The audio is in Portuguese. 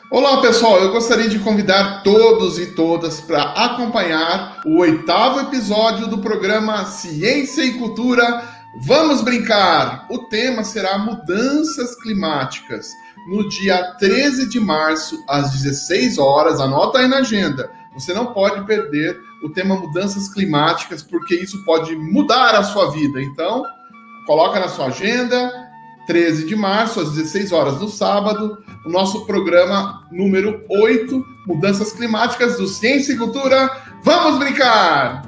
Olá, pessoal. Eu gostaria de convidar todos e todas para acompanhar o 8º episódio do programa Ciência e Cultura. Vamos brincar! O tema será mudanças climáticas. No dia 13 de março, às 16 horas, anota aí na agenda. Você não pode perder o tema mudanças climáticas, porque isso pode mudar a sua vida. Então, coloca na sua agenda, 13 de março, às 16 horas no sábado, o nosso programa número 8, Mudanças Climáticas do Ciência e Cultura. Vamos brincar!